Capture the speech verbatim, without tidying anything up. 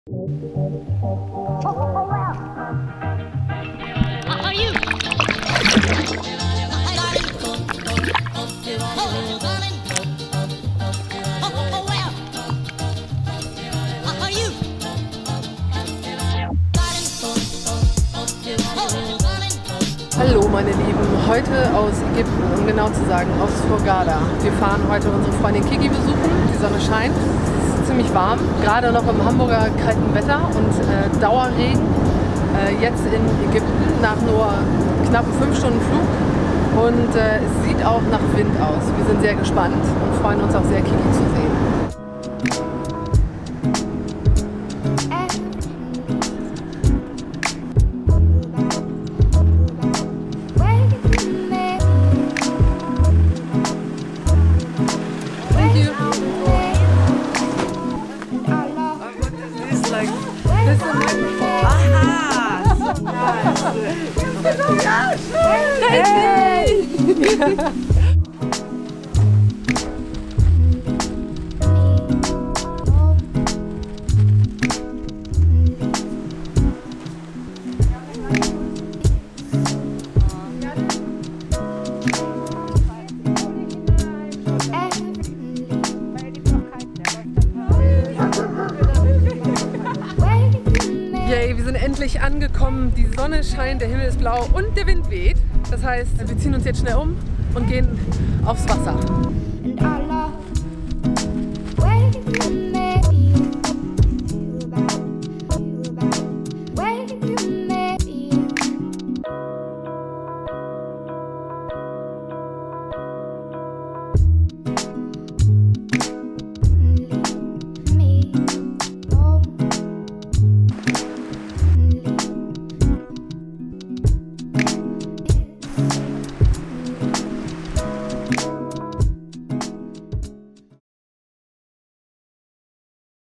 Hallo meine Lieben, heute aus Ägypten, um genau zu sagen, aus Hurghada. Wir fahren heute unsere Freundin Kiki besuchen, die Sonne scheint, es ist ziemlich warm, gerade noch im Hamburger kalten Wetter und äh, Dauerregen. Äh, jetzt in Ägypten nach nur knappen fünf Stunden Flug und äh, es sieht auch nach Wind aus. Wir sind sehr gespannt und freuen uns auch sehr, Kiki zu sehen. Yay, wir sind endlich angekommen, die Sonne scheint, der Himmel ist blau und der Wind weht. Das heißt, wir ziehen uns jetzt schnell um und gehen aufs Wasser.